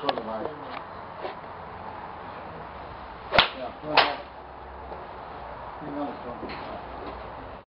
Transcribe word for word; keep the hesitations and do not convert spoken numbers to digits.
further right. Yeah, go ahead. You know it's something.